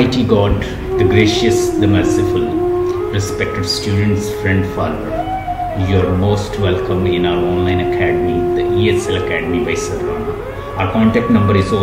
Almighty God, the gracious, the merciful, respected students, friend, follower, you are most welcome in our online academy, the ESL Academy by Sir Rana. Our contact number is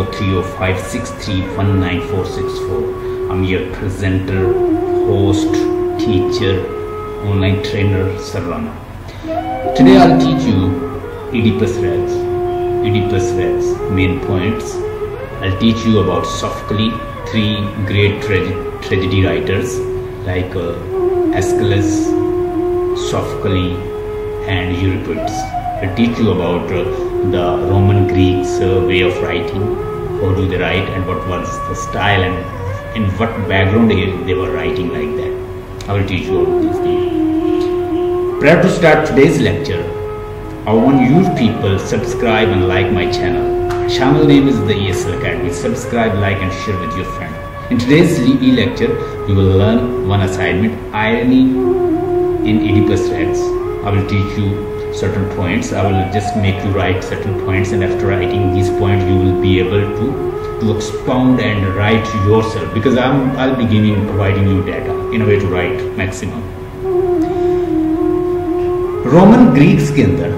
030563194464. I'm your presenter, host, teacher, online trainer, Sir Rana. Today I'll teach you Oedipus Rex, main points. I'll teach you about Sophocles, three great tragedy writers like Aeschylus, Sophocles and Urdu. I'll teach you about the Roman Greeks way of writing, how do they write and what was the style and in what background they were writing like that. I will teach you all these things. Prior to start today's lecture, I want you people subscribe and like my channel. Channel name is the ESL Academy. Subscribe, like and share with your friend. In today's lecture, you will learn one assignment, irony in Oedipus Rex. I will teach you certain points. I will just make you write certain points, and after writing these points, you will be able to expound and write yourself, because I'll be providing you data in a way to write maximum. Roman Greeks के अंदर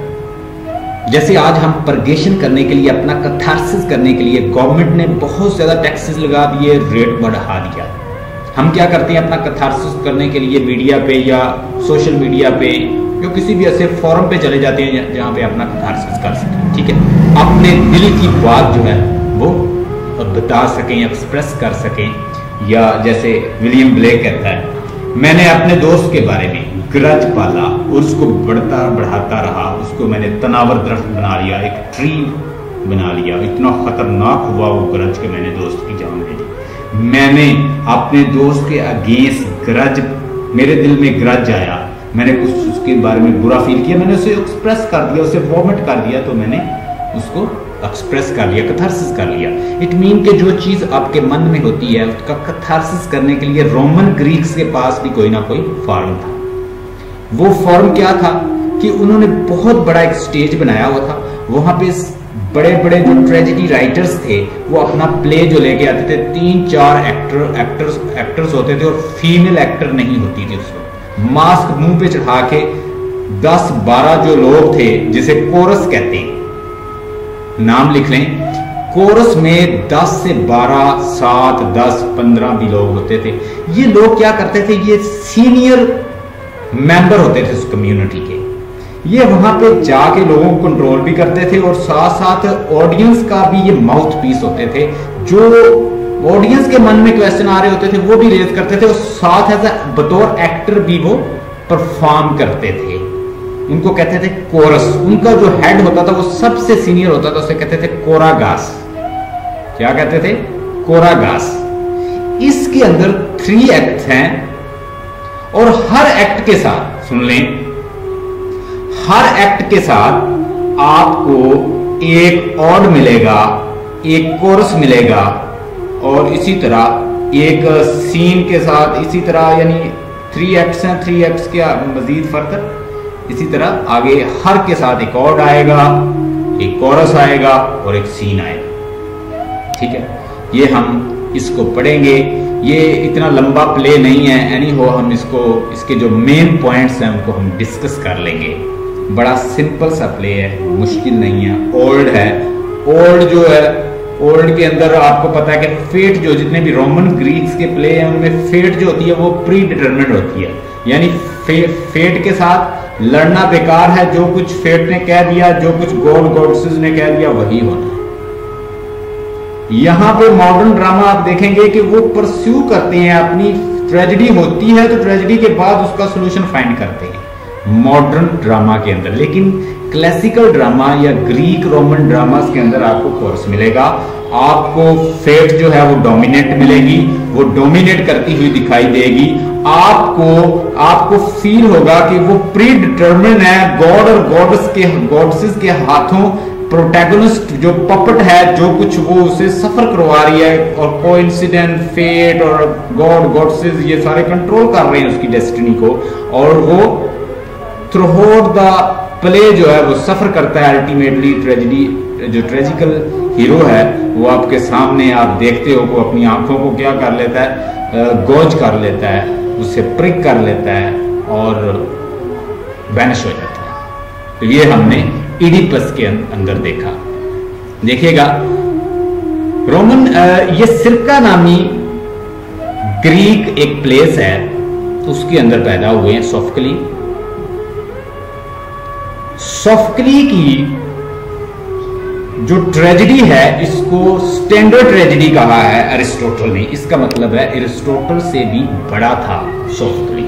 जैसे आज हम purgation करने के लिए, अपना catharsis करने के लिए गवर्नमेंट ने बहुत ज्यादा टैक्सेस लगा दिए, रेट बढ़ा दिया। हम क्या करते हैं अपना कैथारसिस करने के लिए मीडिया पे या सोशल मीडिया पे या किसी भी ऐसे फोरम पे चले जाते हैं जहां पे अपना कैथारसिस कर सकें, ठीक है, अपने दिल की बात जो है वो बता सकें, एक्सप्रेस कर सकें। या जैसे विलियम ब्लेक कहता है, मैंने अपने दोस्त के बारे में ग्रज पाला और उसको बढ़ाता रहा, उसको मैंने तनावर दरख्त बना लिया, एक ट्री बना लिया, इतना खतरनाक हुआ वो ग्रज के मैंने दोस्त की जान ले ली। मैंने अपने दोस्त के अगेंस्ट ग्रज, मेरे दिल में ग्रज आया, मैंने कुछ उसके बारे में बुरा फील किया, मैंने उसे एक्सप्रेस कर दिया, उसे वॉमिट कर दिया, तो मैंने उसको एक्सप्रेस कर लिया, कैथारसिस कर लिया। इट मीन कि जो चीज आपके मन में होती है उसका कैथारसिस करने के लिए रोमन ग्रीक्स के पास भी कोई ना कोई फॉर्म था। वो फॉर्म क्या था कि उन्होंने बहुत बड़ा एक स्टेज बनाया हुआ था, वहां पे बड़े बड़े जो ट्रेजेडी राइटर्स थे वो अपना प्ले जो लेके आते थे, 3-4 एक्टर्स होते थे और फीमेल एक्टर नहीं होती थी। उसको मास्क मुंह पे चढ़ा के 10-12 जो लोग थे जिसे कोरस कहते हैं, नाम लिख लें, कोरस में 10 से 12, 7, 10, 15 भी लोग होते थे। ये लोग क्या करते थे, ये सीनियर मेंबर होते थे उस कम्युनिटी के, ये वहां पे जाके लोगों को कंट्रोल भी करते थे और साथ साथ ऑडियंस का भी ये माउथ पीस होते थे। जो ऑडियंस के मन में क्वेश्चन आ रहे होते थे वो भी रेज करते थे और साथ एज बतौर एक्टर भी वो परफॉर्म करते थे। उनको कहते थे कोरस। उनका जो हेड होता था वो सबसे सीनियर होता था, उसे कहते थे कोरागास। क्या कहते थे? कोरागास। इसके अंदर 3 एक्ट हैं और हर एक्ट के साथ, सुन लें, हर एक्ट के साथ आपको एक ऑड मिलेगा, एक कोरस मिलेगा और इसी तरह एक सीन के साथ, इसी तरह, यानी 3 एक्ट्स हैं, 3 एक्ट्स के मजीद फर्क, इसी तरह आगे हर के साथ एक ऑड आएगा, एक कोरस आएगा और एक सीन आएगा। ठीक है, ये हम इसको पढ़ेंगे। ये इतना लंबा प्ले नहीं है, एनी हो हम इसके जो मेन पॉइंट्स हैं उनको हम डिस्कस कर लेंगे। बड़ा सिंपल सा प्ले है, मुश्किल नहीं है। ओल्ड है, ओल्ड जो है, ओल्ड के अंदर आपको पता है कि फेट, जो जितने भी रोमन ग्रीक्स के प्ले हैं उनमें फेट जो होती है वो प्री डिटरमिनेड होती है, यानी फेट के साथ लड़ना बेकार है। जो कुछ फेट ने कह दिया, जो कुछ गॉड गॉडेसेस ने कह दिया वही होना है। यहां पे मॉडर्न ड्रामा आप देखेंगे कि वो परस्यू करते हैं, अपनी ट्रेजेडी होती है तो ट्रेजेडी के बाद उसका सॉल्यूशन फाइंड करते हैं मॉडर्न ड्रामा के अंदर। लेकिन क्लासिकल ड्रामा या ग्रीक रोमन ड्रामास के अंदर आपको कोर्स मिलेगा, आपको फेट जो है वो डोमिनेट मिलेगी, वो डोमिनेट करती हुई दिखाई देगी। आपको फील होगा कि वो प्री डिटरमिन है, गॉड और गॉडेसेस के हाथों प्रोटैगनिस्ट जो पपट है, जो कुछ वो उसे सफर करवा रही है, और कोइंसिडेंट, फेट और गॉडेसेस ये सारे कंट्रोल कर रहे हैं उसकी डेस्टिनी को, और वो थ्रू आउट द प्ले जो है वो सफर करता है, अल्टीमेटली ट्रेजेडी जो ट्रेजिकल हीरो है वो आपके सामने आप देखते हो, वो अपनी आंखों को क्या कर लेता है, गौज कर लेता है, उसे प्रिक कर लेता है और वैनिश हो जाता है। तो ये हमने इडिपस के अंदर देखा। देखिएगा रोमन, ये सिरका नामी ग्रीक एक प्लेस है, उसके अंदर पैदा हुए हैं सोफोक्ली। सोफोक्ली की जो ट्रेजेडी है इसको स्टैंडर्ड ट्रेजेडी कहा है अरिस्टोटल ने। इसका मतलब है अरिस्टोटल से भी बड़ा था सोफोक्ली।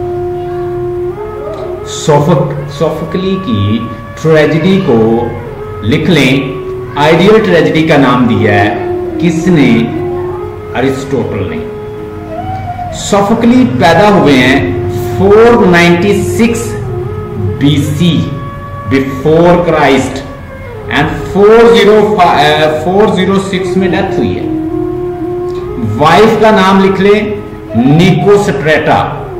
सोफोक्ली की ट्रेजेडी को लिख लें। आइडियल ट्रेजेडी का नाम दिया है किसने? अरिस्टोटल ने। सोफोक्ली पैदा हुए हैं 496 BC बिफोर क्राइस्ट एंड 406 में डेथ हुई है। वाइफ का नाम लिख ले, निकोस्ट्रेटा।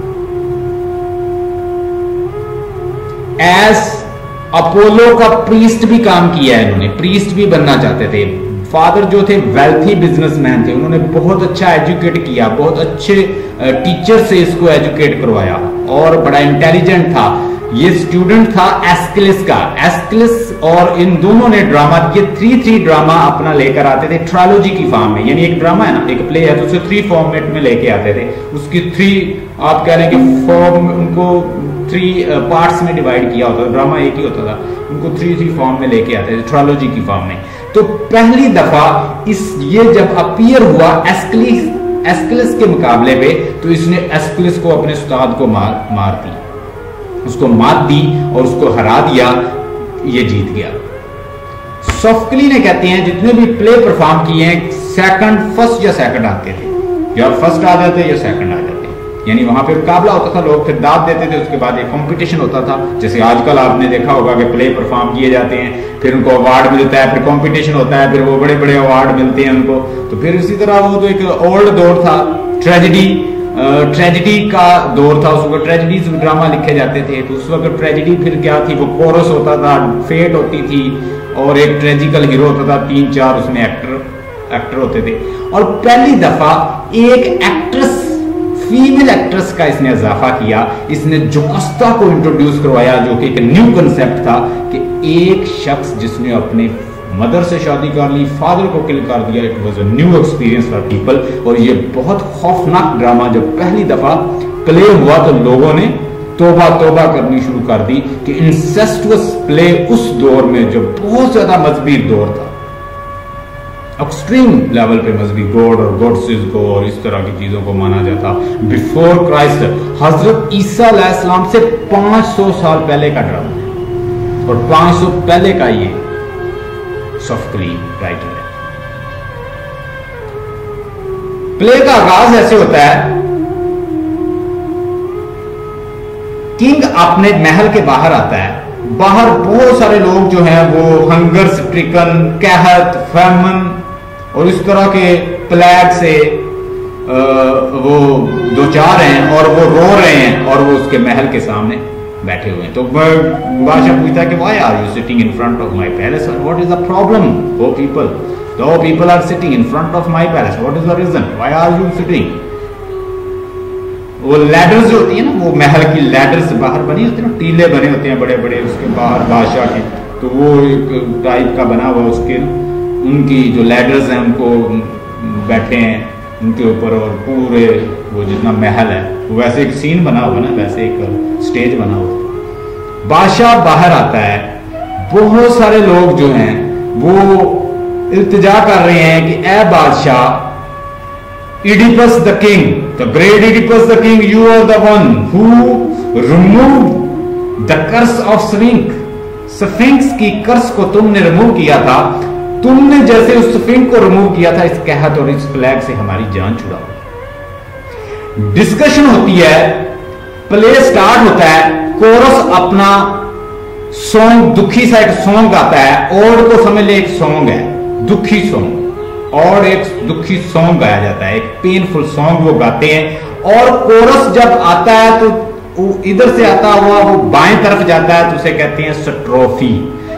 एज अपोलो का प्रीस्ट भी काम किया है इन्होंने, प्रीस्ट भी बनना चाहते थे। फादर जो थे वेल्थी बिजनेसमैन थे, उन्होंने बहुत अच्छा एजुकेट किया, बहुत अच्छे टीचर से इसको एजुकेट करवाया और बड़ा इंटेलिजेंट था। ये स्टूडेंट था एस्किलिस का। एस्किलिस और इन दोनों ने ड्रामा, ये 3 ड्रामा अपना लेकर आते थे ट्रायोलॉजी की फॉर्म में। यानी एक ड्रामा है ना, एक प्ले है, तो उसे 3 फॉर्मेट में लेके आते थे। उसकी 3 आप कह रहे हैं कि फॉर्म, उनको 3 पार्ट्स में डिवाइड किया होता था, ड्रामा एक ही होता था, उनको 3 फॉर्म में लेके आते थे ट्रायोलॉजी की फॉर्म में। तो पहली दफा ये जब अपीयर हुआ एस्किलिस के मुकाबले पे, तो इसने एस्किलिस को, अपने उस्ताद को मार दी, उसको मात दी और उसको हरा दिया, ये जीत गया। सोफोक्ली ने कहते हैं जितने भी प्ले परफॉर्म किए हैं फर्स्ट या सेकंड आते थे, या फर्स्ट आ जाते या सेकंड आ जाते। यानी वहां पे मुकाबला होता था, लोग फिर दाद देते थे, उसके बाद एक कंपटीशन होता था। जैसे आजकल आपने देखा होगा कि प्ले परफॉर्म किए जाते हैं, फिर उनको अवार्ड मिलता है, फिर कंपटीशन होता है, फिर वो बड़े बड़े अवार्ड मिलते हैं उनको। तो फिर इसी तरह वो तो एक ओल्ड दौर था, ट्रेजेडी का दौर था। उस वक्त ट्रेजेडीज ड्रामा लिखे जाते थे। तो उस वक्त ट्रेजेडी फिर क्या थी, वो कोरस होता था, फेट होती थी और एक ट्रेजिकल हीरो होता था, 3-4 उसमें एक्टर होते थे। और पहली दफा एक एक्ट्रेस, फीमेल एक्ट्रेस का इसने इजाफा किया। इसने जोकोस्टा को इंट्रोड्यूस करवाया, जो कि एक न्यू कंसेप्ट था कि एक शख्स जिसने अपने मदर से शादी कर ली, फादर को किल कर दिया। It was a new experience for people. और ये बहुत खौफनाक ड्रामा जब पहली दफा प्ले हुआ तो लोगों ने तौबा करनी शुरू कर दी कि इंसेस्टुअस प्ले उस दौर में जो बहुत ज्यादा मजबूर दौर था, एक्सट्रीम लेवल पे मजहबी गॉड और गॉड्सेस को और इस तरह की चीजों को माना जाता। बिफोर क्राइस्ट, हजरत ईसा अलैहिस्सलाम से 500 साल पहले का ड्रामा है और 500 पहले का ये सोफोक्ली राइटर है। प्ले का आगाज ऐसे होता है, किंग अपने महल के बाहर आता है। बाहर बहुत सारे लोग जो हैं वो हंगर स्ट्रिकन, कहत, फैमन और इस तरह के प्लेग से वो दो चार हैं और वो रो रहे हैं और वो उसके महल के सामने बैठे हुए हैं। तो बादशाह पूछता है कि why are you sitting in front of my palace, what is the problem O people, दो people are sitting in front of my palace, what is the reason, why are you sitting. वो ladders जो होती है ना, वो महल की ladders बाहर बनी होती है ना, टीले बने होते हैं बड़े बड़े उसके बाहर बादशाह के, तो वो एक टाइप का बना हुआ उसके, उनकी जो लैडर्स हैं उनको बैठे हैं उनके ऊपर और पूरे वो जितना महल है वो वैसे एक सीन बना हुआ ना, वैसे एक स्टेज बना हुआ। बादशाह बाहर आता है, बहुत सारे लोग जो हैं वो इल्तिजा कर रहे हैं कि ए बादशाह, Oedipus the king, the great Oedipus the king, you are the one who removed the curse of Sphinx. Sphinx की कर्स को तुमने रिमूव किया था, तुमने जैसे उस स्फिंक्स को रिमूव किया था, इस कहत और इस प्लेग से हमारी जान छुड़ाओ। डिस्कशन होती है, प्ले स्टार्ट होता है, कोरस अपना सॉन्ग, दुखी सा एक सॉन्ग गाता है, और तो समझ ले एक सॉन्ग है दुखी सॉन्ग, और एक दुखी सॉन्ग गाया जाता है, एक पेनफुल सॉन्ग वो गाते हैं। और कोरस जब आता है तो इधर से आता हुआ वो बाएं तरफ जाता है, तो उसे कहते हैं स्ट्रोफी।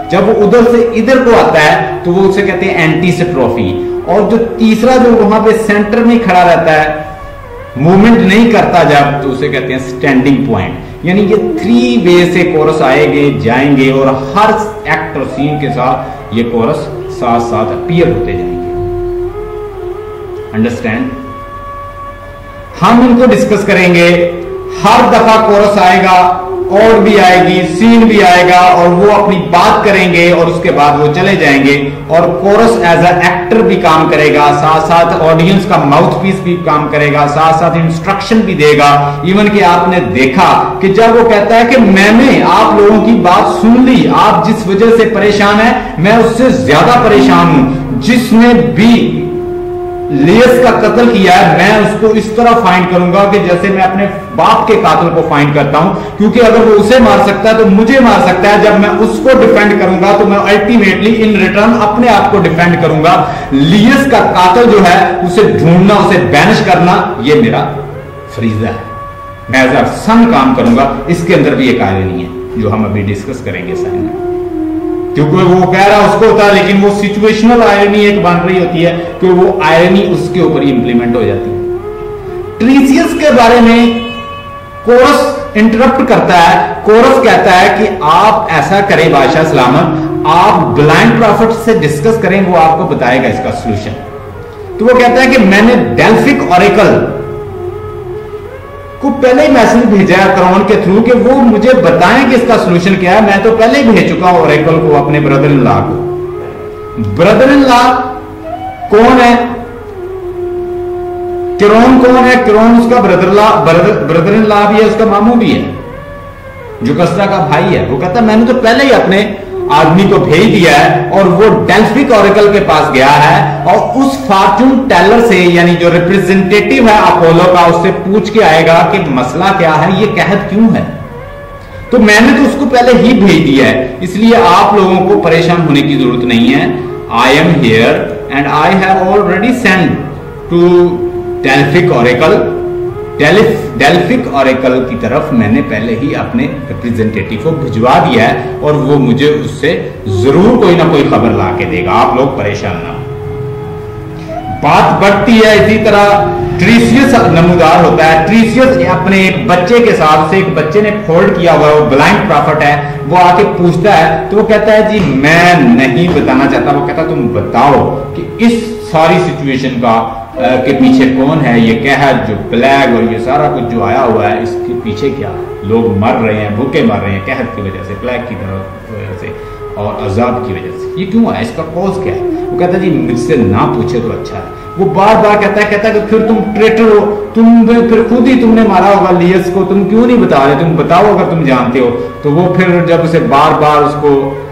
जब वो उधर से इधर को आता है तो वो उसे कहते हैं एंटीसिट्रोफी। और जो तीसरा जो वहां पे सेंटर में खड़ा रहता है, मूवमेंट नहीं करता जब, तो उसे कहते हैं स्टैंडिंग पॉइंट। यानी ये 3 वे से कोरस आएंगे जाएंगे और हर एक्ट और सीन के साथ ये कोरस साथ साथ अपीयर होते जाएंगे। अंडरस्टैंड? हम इनको डिस्कस करेंगे। हर दफा कोरस आएगा और भी आएगी, सीन भी आएगा और वो अपनी बात करेंगे और उसके बाद वो चले जाएंगे। और कोरस एज अ एक्टर भी काम करेगा, साथ साथ ऑडियंस का माउथ पीस भी काम करेगा, साथ साथ इंस्ट्रक्शन भी देगा। इवन कि आपने देखा कि जब वो कहता है कि मैंने आप लोगों की बात सुन ली, आप जिस वजह से परेशान है मैं उससे ज्यादा परेशान हूं, जिसने भी लियस का कत्ल किया है मैं उसको इस तरह फाइंड करूंगा कि जैसे मैं अपने बाप के कातिल को फाइंड करता हूं, क्योंकि अगर वो उसे मार सकता है तो मुझे मार सकता है। जब मैं उसको डिफेंड करूंगा तो मैं अल्टीमेटली इन रिटर्न अपने आप को डिफेंड करूंगा। लियस का कातिल जो है उसे ढूंढना, उसे बैनिश करना, ये मेरा फरीजा है। मैं एज अ सन काम करूंगा। इसके अंदर भी एक आयरनी है जो हम अभी डिस्कस करेंगे साइन में, क्योंकि वो कह रहा उसको होता है, लेकिन वो सिचुएशनल आयरनी एक बन रही होती है कि वो आयरनी उसके ऊपर ही इंप्लीमेंट हो जाती है। ट्रीसियस के बारे में कोरस इंटरप्ट करता है। कोरस कहता है कि आप ऐसा करें बादशाह सलामत, आप ब्लाइंड प्रॉफिट से डिस्कस करें, वो आपको बताएगा इसका सॉल्यूशन। तो वो कहता है कि मैंने डेल्फिक ऑरेकल को पहले ही मैसेज भेजा है क्राउन के थ्रू कि वो मुझे बताएं कि इसका सॉल्यूशन क्या है। मैं तो पहले ही भेज चुका हूं ऑरेकल को, अपने ब्रदर इन लॉ को। ब्रदर इन लॉ कौन है? क्राउन कौन है? क्राउन उसका ब्रदर इन लॉ भी है, उसका मामू भी है, जो कस्रा का भाई है। वो कहता है मैंने तो पहले ही अपने आदमी को भेज दिया है और वो डेल्फिक ऑरेकल के पास गया है और उस फॉर्चून टेलर से, यानी जो रिप्रेजेंटेटिव है अपोलो का, उससे पूछ के आएगा कि मसला क्या है, ये कहत क्यों है। तो मैंने तो उसको पहले ही भेज दिया है, इसलिए आप लोगों को परेशान होने की जरूरत नहीं है। I am here and I have already send to Delphic oracle. Delphic oracle की तरफ मैंने पहले ही अपने रिप्रेजेंटेटिव को भिजवा दिया है और वो मुझे उससे जरूर कोई ना कोई खबर ला के देगा। आप लोग परेशान ना हो। बात बढ़ती है इसी तरह। ट्रीसियस नमूदार होता है। ट्रीसियस अपने बच्चे के साथ से, एक बच्चे ने फोल्ड किया हुआ है, वो ब्लाइंड प्रॉफिट है, वो आके पूछता है तो वो कहता है जी मैं नहीं बताना चाहता। वो कहता तुम बताओ कि इस सारी सिचुएशन का के पीछे कौन है, ये क्या है, जो प्लेग और ये सारा कुछ जो आया हुआ है इसके पीछे क्या है। लोग मर रहे हैं, भूखे मर रहे हैं कहत की वजह से, प्लेग की वजह से और अजाब की वजह से। ये क्यों है, इसका कॉज क्या है? वो कहता है जी मुझसे ना पूछे तो अच्छा है। वो बार बार कहता है कि फिर तुम ट्रेटर हो, तुम फिर खुद ही तुमने मारा होगा लियस को, तुम क्यों नहीं बता रहे, तुम बताओ अगर तुम जानते हो। तो वो फिर जब उसे बार बार उसको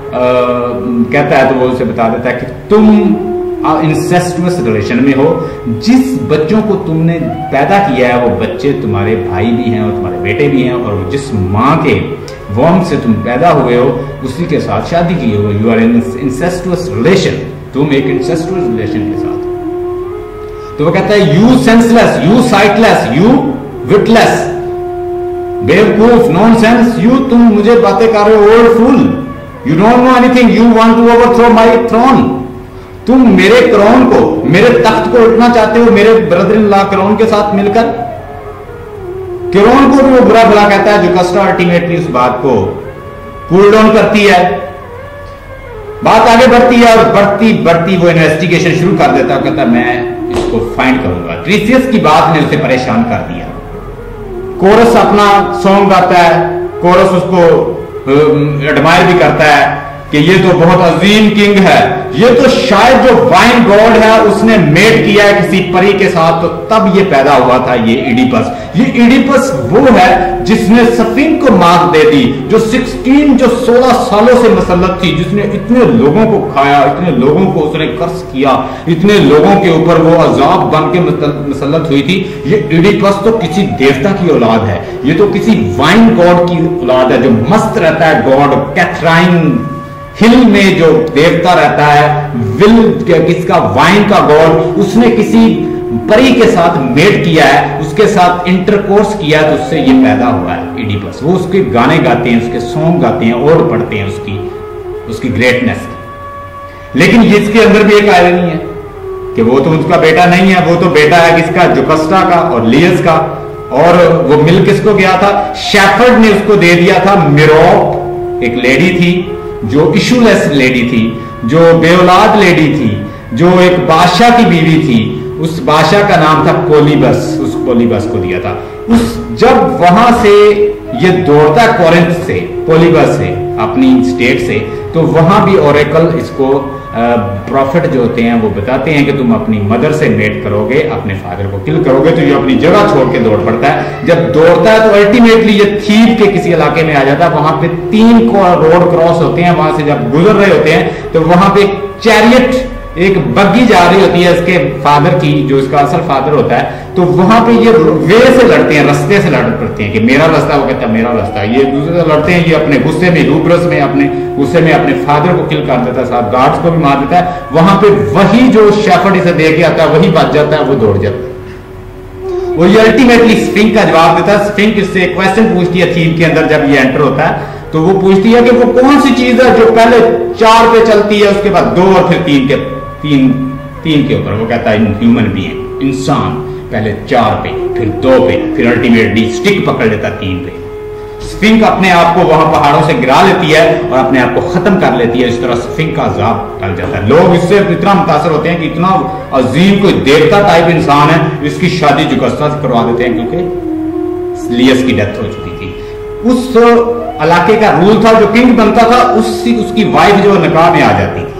कहता है तो वो उसे बता देता है कि तुम इंसेस्टुअस रिलेशन में हो। जिस बच्चों को तुमने पैदा किया है वो बच्चे तुम्हारे भाई भी हैं और तुम्हारे बेटे भी हैं, और जिस माँ के वॉर्म से तुम पैदा हुए हो उसी के साथ शादी की हो। You are in incestuous relation, तुम एक इंसेस्टुअस रिलेशन के साथ। तो वो कहता है you senseless, you sightless, you witless, बेवकूफ, नॉनसेंस, यू तुम मुझे बातें कर रहे हो, old fool, you don't know anything, you want to overthrow my throne. तुम मेरे क्राउन को, मेरे तख्त को उठना चाहते हो मेरे ब्रदर इन लॉ क्राउन के साथ मिलकर। क्राउन को भी वो बुरा भला कहता है, जो कस्टा अल्टीमेटली उस बात को कूल डाउन करती है। बात आगे बढ़ती है और बढ़ती बढ़ती वो इन्वेस्टिगेशन शुरू कर देता है। कहता है मैं इसको फाइंड करूंगा। ट्रीसियस की बात ने उसे परेशान कर दिया। कोरस अपना सॉन्ग गाता है, कोरस उसको एडमायर भी करता है कि ये तो बहुत अजीम किंग है, ये तो शायद जो वाइन गॉड है उसने मेट किया है किसी परी के साथ, तो तब ये पैदा हुआ था ये इडिपस। ये इडिपस वो है जिसने सफीन को मात दे दी, जो 16 सालों से मसल्लत थी, जिसने इतने लोगों को खाया, इतने लोगों को उसने कर्ज किया, इतने लोगों के ऊपर वो अजाब बन के मसल्लत हुई थी। ये इडिपस तो किसी देवता की औलाद है, ये तो किसी वाइन गॉड की औलाद है, जो मस्त रहता है। गॉड कैथराइन हिल में जो देवता रहता है, विल किसका, वाइन का गॉड, उसने किसी परी के साथ मेट किया है, उसके साथ इंटरकोर्स किया, तो उससे ये पैदा हुआ है इडिपस। वो उसके गाने गाते हैं, उसके सॉन्ग गाते हैं, ओड पढ़ते हैं उसकी। उसकी ग्रेटनेस की। लेकिन इसके अंदर भी एक आयरनी है कि वो तो उसका बेटा नहीं है, वो तो बेटा है किसका, जोकस्टा का और लियस का। और वो मिल किसको गया था, शेफर्ड ने उसको दे दिया था मिरोप, एक लेडी थी जो इशूलेस लेडी थी, जो बेऔलाद लेडी थी, जो एक बादशाह की बीवी थी। उस बादशाह का नाम था पोलिबस, उस पोलिबस को दिया था। उस जब वहां से ये दौड़ता कोरिंथ से, पोलिबस से, अपनी स्टेट से, तो वहां भी ओरेकल इसको प्रॉफिट जो होते हैं वो बताते हैं कि तुम अपनी मदर से मेट करोगे, अपने फादर को किल करोगे। तो ये अपनी जगह छोड़ के दौड़ पड़ता है। जब दौड़ता है तो अल्टीमेटली ये थीब के किसी इलाके में आ जाता है। वहां पे 3 रोड क्रॉस होते हैं, वहां से जब गुजर रहे होते हैं तो वहां पे चैरियट, एक बग्गी जा रही होती है इसके फादर की, जो इसका असल फादर होता है। तो वहां पे ये वे से लड़ते हैं, रास्ते से लड़ पड़ते हैं कि मेरा रास्ता, वो कहता है मेरा रास्ता। ये दूसरे से लड़ते हैं, ये अपने गुस्से में, रूबरस में, अपने गुस्से में अपने फादर को किल कर देता है, साथ गार्ड्स को भी मार देता है। वहां पे वही जो शेफर्ड इसे दे के आता है वही बच जाता है, वो दौड़ जाता है। वो ये अल्टीमेटली स्फिंक का जवाब देता है। स्फिंक इससे क्वेश्चन पूछती है थीम के अंदर, जब ये एंटर होता है तो वो पूछती है कि वो कौन सी चीज है जो पहले 4 पे चलती है, उसके बाद 2 और फिर 3 के ऊपर। वो कहता है ह्यूमन बीइंग, इंसान, पहले 4 पे, फिर 2 पे, फिर अल्टीमेटली स्टिक पकड़ लेता 3 पे। स्फिंक अपने आप को वहां पहाड़ों से गिरा लेती है और अपने आप को खत्म कर लेती है। इस तरह स्फिंक का अजाब टल जाता है। लोग इससे इतना मुतासर होते हैं कि इतना अजीम कोई देवता टाइप इंसान है, इसकी शादी जुगस्ता से करवा देते हैं, क्योंकि लियस की डेथ हो चुकी थी। उस इलाके का रूल था, जो किंग बनता था उसकी वाइफ जो निकाह में आ जाती थी।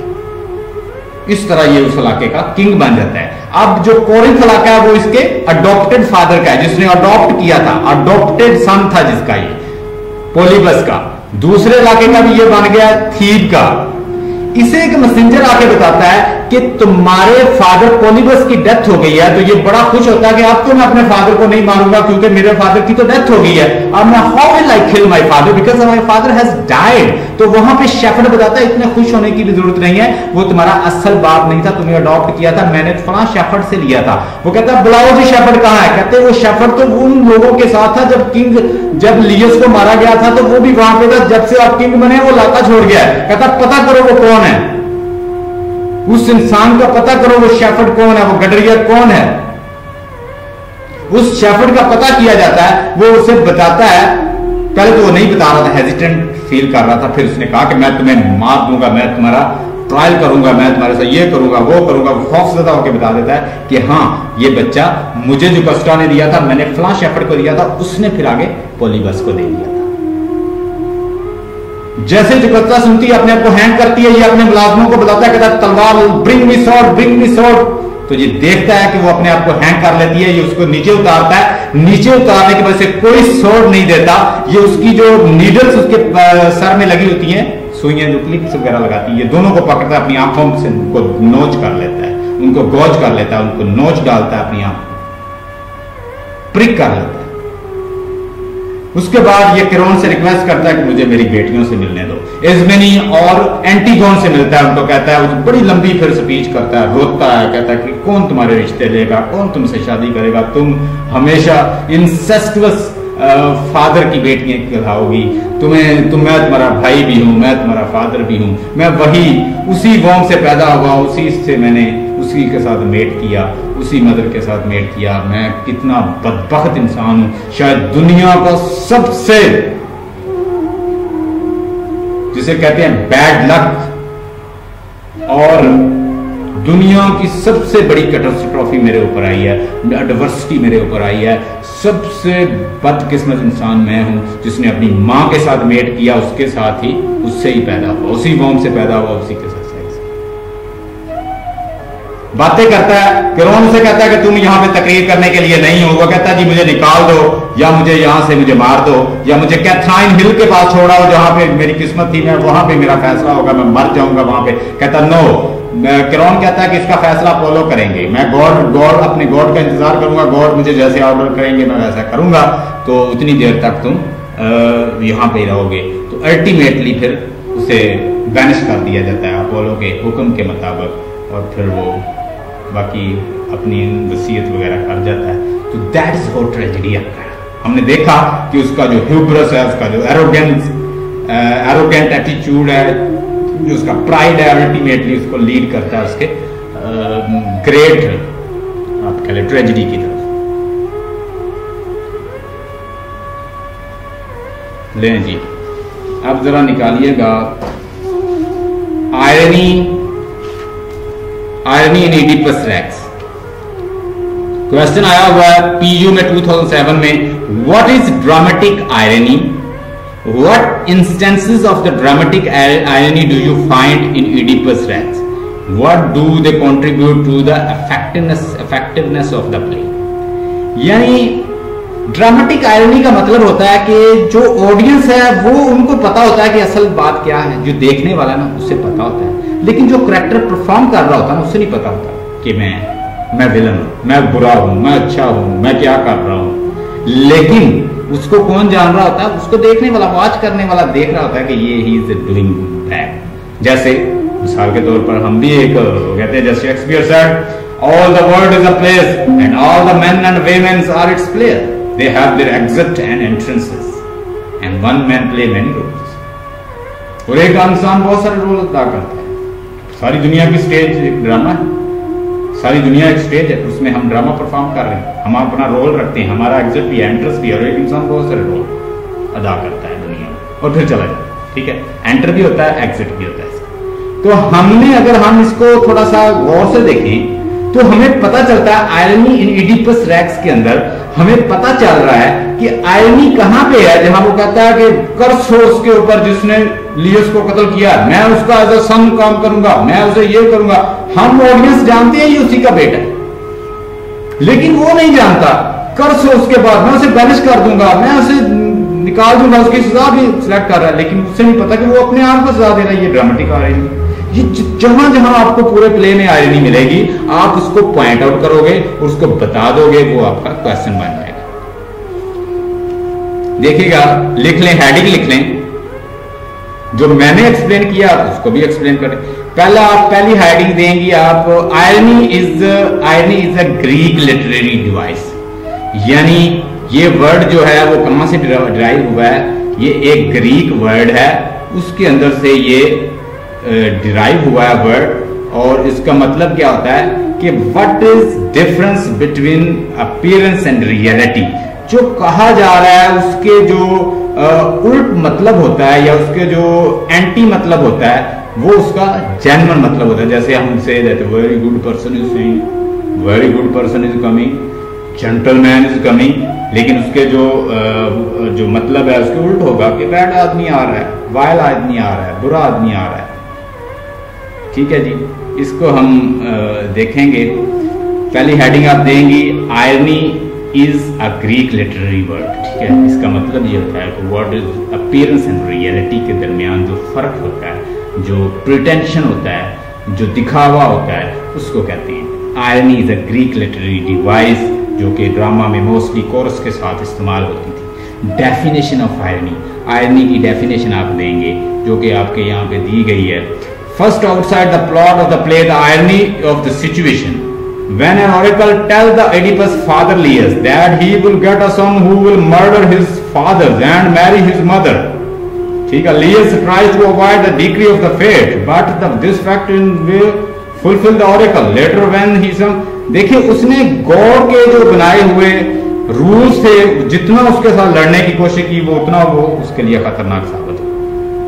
इस तरह ये उस इलाके का किंग बन जाता है। अब जो कोरिंथ इलाका है वो इसके अडॉप्टेड फादर का है, जिसने अडॉप्ट किया था, अडॉप्टेड सन था जिसका, ये पोलिबस का। दूसरे इलाके का भी ये बन गया थीब का। इसे एक मैसेंजर आके बताता है कि तुम्हारे फादर पोलिबस की डेथ हो गई है। तो ये बड़ा खुश होता है कि अब तो मैं अपने फादर को नहीं मारूंगा, क्योंकि मेरे फादर की तो डेथ हो गई है। अब मैं how will I kill my father because my father has died. तो वहां पे शेफर्ड बताता है इतने खुश होने की भी जरूरत नहीं है, वो तुम्हारा असल बाप नहीं था, तुम्हें अडॉप्ट किया था, मैंने फलां शेफर्ड से लिया था। वो कहता है बुलाओ जी शेफर्ड कहां है। कहते वो शेफर्ड तो उन लोगों के साथ था जब लियस को मारा गया था, तो वो भी वहां पे था। जब से आप किंग बने वो इलाका छोड़ गया है। कहता पता करो वो कौन है, उस इंसान का पता करो, वो शेफर्ड कौन है, वो गडरिया कौन है। उस शेफर्ड का पता किया जाता है। वो उसे बताता है, पहले तो वो नहीं बता रहा था, हेजिटेंट फील कर रहा था। फिर उसने कहा कि मैं तुम्हें मार दूंगा, मैं तुम्हारा ट्रायल करूंगा, मैं तुम्हारे साथ ये करूंगा वो करूंगा। खौफजदा होकर बता देता है कि हाँ ये बच्चा मुझे जो कस्टा ने दिया था, मैंने फलां शेफर्ड को दिया था, उसने फिर आगे पोलिबस को दे दिया था। जैसे जुगस्ता सुनती है अपने आप को हैंग करती है, ये अपने मुलाजमों को बताता है, कहता है तलवार, bring me sword, bring me sword. तो ये देखता है कि वो अपने आप को हैंग कर लेती है, ये उसको नीचे उतारता है। नीचे उतारने की वजह से कोई सॉर्ड नहीं देता, ये उसकी जो नीडल्स उसके सर में लगी होती हैं, सुइयां जो क्लिप्स वगैरह लगाती है, ये दोनों को पकड़ता है, अपनी आंखों से उनको नोच कर लेता है, उनको गौज कर लेता है, उनको नोच डालता है, अपनी आंख प्रिक कर लेता है। उसके बाद ये किरोन से रिक्वेस्ट करता है कि मुझे मेरी बेटियों से मिलने दो। इज़मेनी और एंटीगोन से मिलता है, उनको कहता है, बड़ी लंबी फिर स्पीच करता है, रोता है, कहता है कि कौन तुम्हारे रिश्ते लेगा, कौन तुमसे शादी करेगा, तुम हमेशा इंसेस्टुअस फादर की बेटियां कहलाओगी, मैं तुम्हारा भाई भी हूं, मैं तुम्हारा फादर भी हूं, मैं वही उसी वॉम से पैदा हुआ, उसी के साथ मेट किया, उसी मदर के साथ मेट किया। मैं कितना बदबख्त इंसान हूं, शायद दुनिया का सबसे, जिसे कहते हैं बैड लक, और दुनिया की सबसे बड़ी कैटास्ट्रोफी मेरे ऊपर आई है, एडवर्सिटी मेरे ऊपर आई है। सबसे बदकिस्मत इंसान मैं हूं जिसने अपनी मां के साथ मेट किया, उसके साथ ही उससे ही पैदा हुआ, उसी वॉम से पैदा हुआ, उसी के साथ बातें करता है। किरोन से कहता है कि तुम यहां पे तकरीर करने के लिए नहीं हो। वो कहता है जी मुझे निकाल दो, या मुझे यहां से मुझे मार दो, या मुझे कैथाइन हिल के पास छोड़ा हो जहां पे मेरी किस्मत थी, मैं वहां पे मेरा फैसला होगा, मैं मर जाऊंगा वहां पे। कहता नो। किरोन कहता है कि इसका फैसला फॉलो करेंगे, मैं गॉड अपने गॉड का इंतजार करूंगा, गॉड मुझे जैसे ऑर्डर करेंगे मैं वैसा करूंगा, तो उतनी देर तक तुम यहां पे रहोगे। तो अल्टीमेटली फिर उसे बैनिश कर दिया जाता है अपोलो के हुक्म के मुताबिक, और फिर वो बाकी अपनी वसीयत वगैरह कर जाता है। तो दैट इज हाउ ट्रेजेडी आता है। हमने देखा कि उसका जो ह्यूब्रस है, उसका जो एरोगेंट एटीट्यूड है, जो उसका प्राइड है अल्टीमेटली उसको लीड करता है उसके ग्रेट आप कह लें ट्रेजेडी की तरफ। लें जी, अब जरा निकालिएगा irony in Oedipus Rex. Question आया हुआ है पीयू में 2007 में, what is dramatic irony? What instances of the dramatic irony do you find in Oedipus Rex? What do they contribute to the effectiveness of the play? यानी dramatic irony का मतलब होता है कि जो ऑडियंस है वो उनको पता होता है कि असल बात क्या है, जो देखने वाला ना उससे पता होता है, लेकिन जो करेक्टर परफॉर्म कर रहा होता है उससे नहीं पता होता कि मैं विलन हूं, मैं बुरा हूं, मैं अच्छा हूं, मैं क्या कर रहा हूं। लेकिन उसको कौन जान रहा होता है? उसको देखने वाला, वॉच करने वाला देख रहा होता है कि ये ही इज डूइंग बैड। जैसे मिसाल के तौर पर हम भी एक कहते हैं जैसे Shakespeare said, all the world is a place and all the men and women are its player, they have their exit and entrances and one man play many roles. और एक इंसान बहुत सारे रोल अदा करता है। सारी दुनिया की स्टेज एक ड्रामा है, सारी दुनिया एक स्टेज है, उसमें हम ड्रामा परफॉर्म कर रहे हैं, हम अपना रोल रखते हैं, हमारा एग्जिट भी है, एंट्रेंस भी है, और एक इंसान बहुत सारे रोल अदा करता है दुनिया में और फिर चला जाता है। ठीक है, एंटर भी होता है, एग्जिट भी होता है। तो हमने अगर हम इसको थोड़ा सा गौर से देखें तो हमें पता चलता है आयरनी इन एडिपस रेक्स के अंदर हमें पता चल रहा है कि आयरनी कहां पे है, जहां वो कहता है कि कर्स हो उसके ऊपर जिसने लियस को कत्ल किया, मैं उसका एज अ सन काम करूंगा, मैं उसे ये करूंगा। हम ऑडियंस जानते हैं ये उसी का बेटा है, लेकिन वो नहीं जानता कर्स हो उसके बाद मैं उसे बैनिश कर दूंगा, मैं उसे निकाल दूंगा, उसकी सजा भी सिलेक्ट कर रहा है, लेकिन उससे नहीं पता कि वो अपने आप को सजा दे रहा है। ये ड्रामेटिक आयरनी, ये जहां जहां आपको पूरे प्ले में आयरनी मिलेगी आप उसको पॉइंट आउट करोगे और उसको बता दोगे, वो आपका क्वेश्चन बन जाएगा। देखिएगा, लिख लें, हेडिंग लिख लें, जो मैंने एक्सप्लेन किया आप उसको भी एक्सप्लेन करें। पहला आप पहली हेडिंग देंगी आप, irony is a Greek literary device. यानी ये वर्ड जो है वो कहां से डिराइव हुआ है? ये एक ग्रीक वर्ड है, उसके अंदर से ये डिराइव हुआ है वर्ड। और इसका मतलब क्या होता है कि what is difference between appearance and reality. जो कहा जा रहा है उसके जो उल्ट मतलब होता है या उसके जो एंटी मतलब होता है वो उसका जेन्युइन मतलब होता है। जैसे हम say that very good person is saying, very good person is coming, gentleman is coming, लेकिन उसके जो मतलब है उसके उल्ट होगा कि बैड आदमी आ रहा है, वायल आदमी आ रहा है, बुरा आदमी आ रहा है। ठीक है जी, इसको हम देखेंगे। पहली हेडिंग आप देंगी, irony is a Greek literary word. ठीक है, इसका मतलब ये होता है कि what is appearance and reality के दरमियान जो फर्क होता है, जो प्रिटेंशन होता है, जो दिखावा होता है, उसको कहते हैं irony is a Greek literary device, जो कि ड्रामा में मोस्टली कोरस के साथ इस्तेमाल होती थी। डेफिनेशन ऑफ आयरनी, आयरनी की डेफिनेशन आप देंगे जो कि आपके यहाँ पे दी गई है। First, outside the plot of the play, the irony of the situation. When an oracle tells the Oedipus father Lius that he will get a son who will murder his father and marry his mother. ठीक है, Lius tries to avoid the decree of the fate, but this fact will fulfill the oracle. Later when he देखिए उसने God के जो बनाए हुए rules थे, जितना उसके साथ लड़ने की कोशिश की वो उतना वो उसके लिए खतरनाक साबित हो।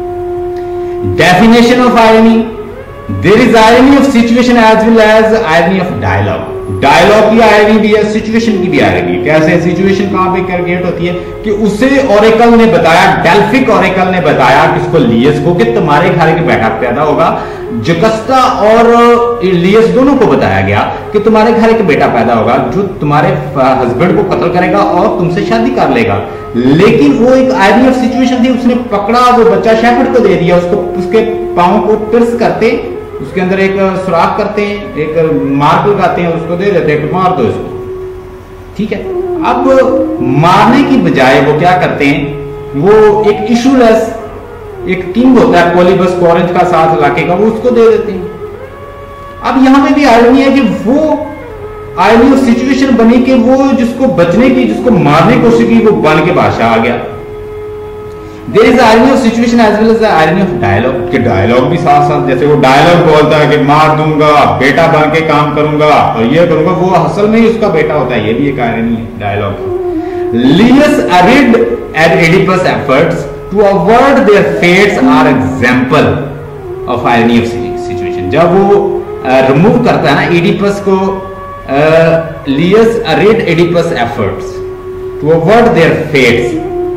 Definition of irony. There is irony of situation as well as irony of dialogue. Dialogue की आयरनी भी है, सिचुएशन की भी आयरनी है। कैसे सिचुएशन कहां पे क्रिएट होती है कि उसे ओरेकल ने बताया, डेल्फिक ओरेकल ने बताया किसको, लियस को, कि तुम्हारे घर के बेटा पैदा होगा। जकस्ता और लियस दोनों को बताया गया कि तुम्हारे घर एक बेटा पैदा होगा जो तुम्हारे हस्बैंड को कत्ल करेगा और तुमसे शादी कर लेगा। लेकिन वो एक आयरनी ऑफ सिचुएशन थी, उसने पकड़ा वो बच्चा, शेफर्ड को दे दिया, उसको उसके पांव को पिर्स करते, उसके अंदर एक सुराख करते हैं, एक मार्क लगाते हैं, उसको दे देते हैं, मार दो इसको। ठीक है, अब मारने की बजाय वो क्या करते हैं, वो एक इशूलेस एक किंग होता है कोलिबस कॉरेंज का साथ इलाके का, वो उसको दे देते हैं। अब यहां पे भी आयरनी है कि वो आयरनी ऑफ सिचुएशन बनी कि वो जिसको बचने की, जिसको मारने की कोशिश की, वो बन के बादशाह आ गया। There is irony of situation as well as irony of dialogue, के डायलॉग भी साथ साथ, जैसे वो डायलॉग बोलता है कि मार दूंगा, बेटा बन के काम करूंगा और ये करूंगा, वो असल में ही उसका बेटा होता है, ये भी एक आयरनी है dialogue. Laius arid at Oedipus efforts to avoid their fates are example of irony of situation. जब वो रिमूव करता है ना एडिपस को, Laius arid Oedipus efforts to avoid their fates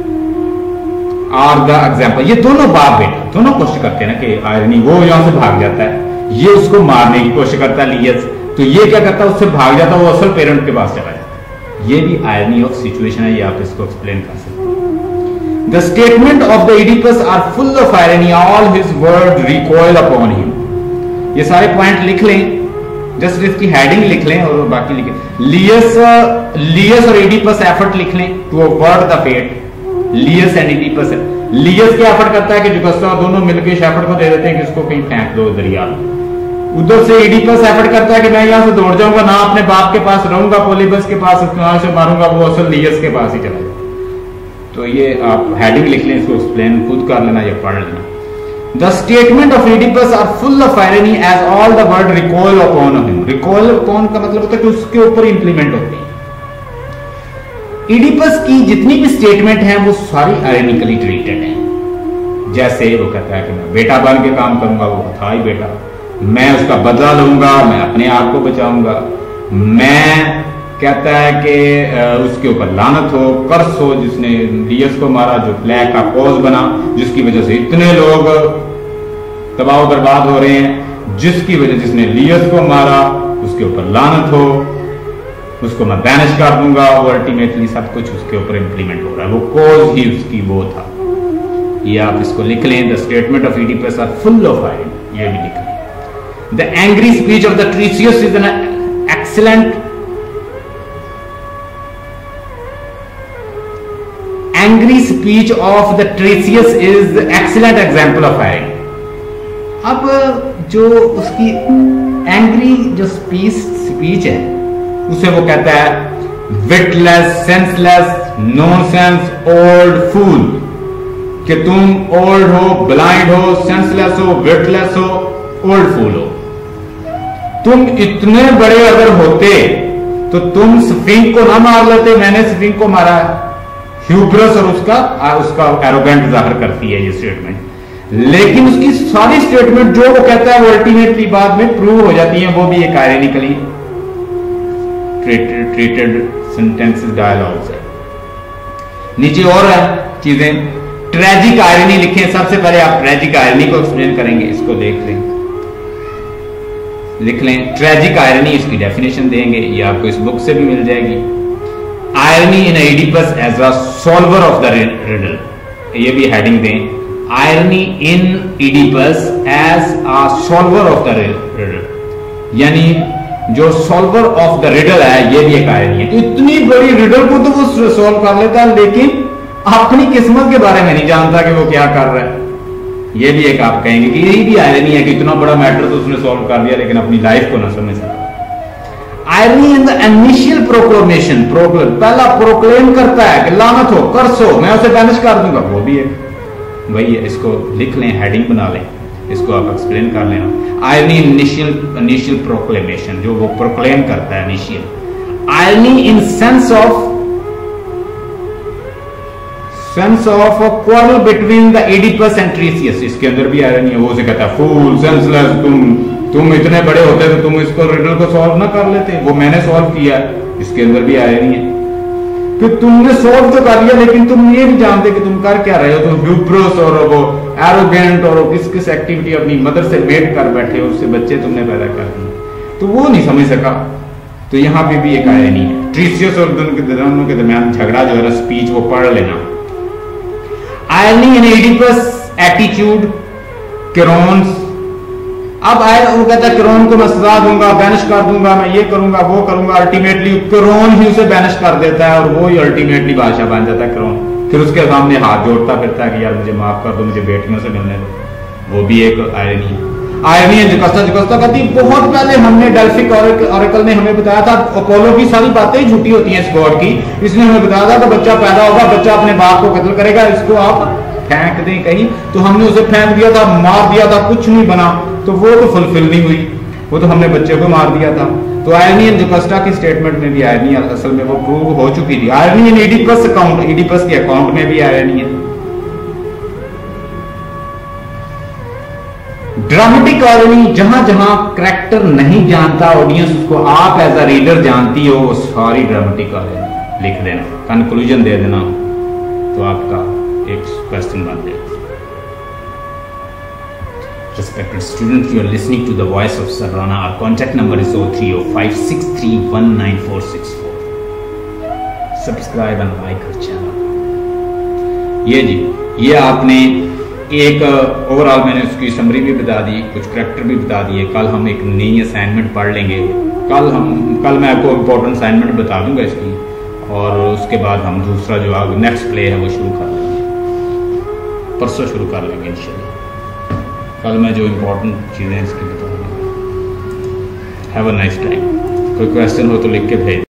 are the example. ये दोनों बाप बेटा दोनों कोशिश करते हैं ना कि आयरनी, वो यहां से भाग जाता है, ये उसको मारने की कोशिश करता है लियस, तो ये क्या करता है उससे भाग जाता है, वो असल पेरेंट के पास चला जाता है। ये भी आयरनी ऑफ सिचुएशन है, ये आप इसको एक्सप्लेन कर सकते हैं। The statement of the Oedipus are full of irony, all his word recoil upon him. ये सारे पॉइंट लिख लें, जस्ट इसकी हेडिंग लिख लें और बाकी लिखें। लियस और एडिपस एफर्ट लिख लें to avoid the fate. Laius and Oedipus, Laius क्या एफर्ट करता है कि जुगस्ता दोनों मिलकर शेफर्ड को दे देते हैं कि इसको कहीं फेंक दो दरिया में। उधर से एडिपस एफर्ट करता है कि मैं यहां से दौड़ जाऊंगा, ना अपने बाप के पास रहूंगा, पोलिबस के पास वहां से मारूंगा, वो असल लियस के पास ही चला जाए। तो ये आप हेडिंग लिख लें, इसको एक्सप्लेन खुद कर लेना या पढ़ लेना। The statement of Oedipus are full of irony as all the word recoil upon him. Recoil upon का मतलब होता है कि उसके ऊपर इंप्लीमेंट होती है। एडिपस की जितनी भी स्टेटमेंट है वो सारी आयरनिकली ट्रीटेड है। जैसे वो कहता है कि मैं बेटा बन के काम करूंगा, वो था ही बेटा, मैं उसका बदला लूंगा, मैं अपने आप को बचाऊंगा, मैं कहता है कि उसके ऊपर लानत हो, कर्स हो जिसने लियस को मारा, जो ब्लैक का कॉज बना, जिसकी वजह से इतने लोग तबाह बर्बाद हो रहे हैं, जिसकी वजह जिसने लियस को मारा उसके ऊपर लानत हो, उसको मैं बैनिश कर दूंगा। वो अल्टीमेटली सब कुछ उसके ऊपर इंप्लीमेंट हो रहा है, वो कॉज ही उसकी वो था। ये आप इसको लिख लें। The statement of Oedipus are full of irony, ये भी लिख लें। The angry speech of the Tiresias is an excellent angry speech of the Tiresias is excellent example of irony. अब जो उसकी एंग्री जो स्पीच है उसे वो कहता है witless, senseless, nonsense, old fool, कि तुम ओल्ड हो, ब्लाइंड हो, सेंसलेस हो, विटलेस हो, ओल्ड फूल हो। तुम इतने बड़े अगर होते तो तुम स्फिंक को ना मार लेते, मैंने स्फिंक को मारा। ह्यूब्रस और उसका एरोगेंट जाहिर करती है ये स्टेटमेंट, लेकिन उसकी सारी स्टेटमेंट जो वो कहता है वो अल्टीमेटली बाद में प्रूव हो जाती है, वो भी एक आयरनिकली ट्रीटेड सेंटेंसेस डायलॉग्स है। नीचे और है चीजें। ट्रेजिक आयरनी लिखें। सबसे पहले आप ट्रेजिक आयरनी को एक्सप्लेन करेंगे, इसको देख लें, लिख लें ट्रेजिक आयरनी, इसकी डेफिनेशन देंगे, ये आपको इस बुक से भी मिल जाएगी। Irony in Oedipus as a solver of the riddle, ये भी हेडिंग दें, irony in Oedipus as a solver of the riddle, यानी जो सॉल्वर ऑफ द रिडल है, ये भी एक आयरनी है। तो इतनी बड़ी रिडल को तो वो सॉल्व कर लेता है, लेकिन अपनी किस्मत के बारे में नहीं जानता कि वो क्या कर रहा है। ये भी एक आप कहेंगे कि यही भी आयरनी है कि इतना बड़ा मैटर तो उसने सॉल्व कर दिया, लेकिन अपनी लाइफ को ना समझ सका। Irony in the initial proclamation, पहला प्रोक्लेम करता है कि लानत हो, कर्स हो, मैं उसे बैनिश कर दूंगा, वो भी है वही है। इसको लिख लें, हेडिंग बना लें, इसको आप एक्सप्लेन कर लेना। आयरनी इनिशियल प्रोक्लेमेशन, जो वो प्रोक्लेम करता है initial. Irony in sense of quarrel between the Oedipus and Tiresias, इसके अंदर भी आयरनी है। वो उसे कहता है फूल, सेंसलेस, तुम इतने बड़े होते तो तुम इसको रिडल को सॉल्व ना कर लेते, वो मैंने सॉल्व किया, इसके अंदर भी आयरनी है। कि तुमने सॉल्व तो कर लिया, लेकिन तुम ये नहीं जानते कि तुम कर क्या रहे हो। तुम ह्यूब्रस और वो एरोगेंट और किस एक्टिविटी अपनी मदर से मेट कर बैठे हो, उससे बच्चे तुमने पैदा कर दिए, तो वो नहीं समझ सका। तो यहां पे भी एक आयरनी है। ट्रीसियस और दोनों के दरमियान झगड़ा जो है ना, स्पीच, वो पढ़ लेना। Irony in Oedipus attitude, Creon's. अब आए वो कहता है क्रोन को मैं सजा दूंगा, बैनिश कर दूंगा, मैं ये करूंगा, वो करूंगा। अल्टीमेटली क्रोन ही उसे बैनिश कर देता है और वो ही अल्टीमेटली बादशाह बन जाता है क्रोन। फिर उसके सामने हाथ जोड़ता फिरता है कि यार मुझे माफ कर दो, मुझे बेटियों से मिलने दो। वो भी एक आयरनी है। आयरनी है जुकस्ता कहती बहुत पहले हमने डेल्फिक ऑरेकल ने हमें बताया था, अपोलो की सारी बातें ही झूठी होती हैं इस गॉड की। इसने हमें बताया था कि बच्चा पैदा होगा, बच्चा अपने बाप को कत्ल करेगा, इसको आप फेंक दें कहीं, तो हमने उसे फेंक दिया था, मार दिया था, कुछ नहीं बना, तो वो तो फुलफिल नहीं हुई, वो तो हमने बच्चे को मार दिया था। तो आयरनी एंड जोकास्टा की स्टेटमेंट में भी आयरनी असल में वो प्रूव हो चुकी थी। Irony and Oedipus account, Oedipus के अकाउंट में भी आयरनी है। ड्रामेटिक आयरनी, जहां जहां करैक्टर नहीं जानता ऑडियंस, उसको आप एज अ रीडर जानती हो, वो सारी ड्रामेटिक आयरनी लिख देना, कंक्लूजन दे देना, तो आपका एक क्वेश्चन बन जाएगा। Respected students, you are listening to the voice of Sir Rana. Our contact number is 030563194464. Subscribe and like our channel. ये जी, ये आपने एक ओवरऑल मैंने उसकी समरी भी बता दी, कुछ करैक्टर भी बता दिए। कल हम एक नई असाइनमेंट पढ़ लेंगे। कल मैं आपको इम्पोर्टेंट असाइनमेंट बता दूंगा इसकी, और उसके बाद हम दूसरा जो आगे नेक्स्ट प्ले है वो शुरू कर लेंगे, परसों शुरू कर लेंगे इंशाल्लाह। कल मैं जो इम्पोर्टेंट चीज़ें इसकी बता दूंगा। Have a nice time. कोई क्वेश्चन हो तो लिख के भेज।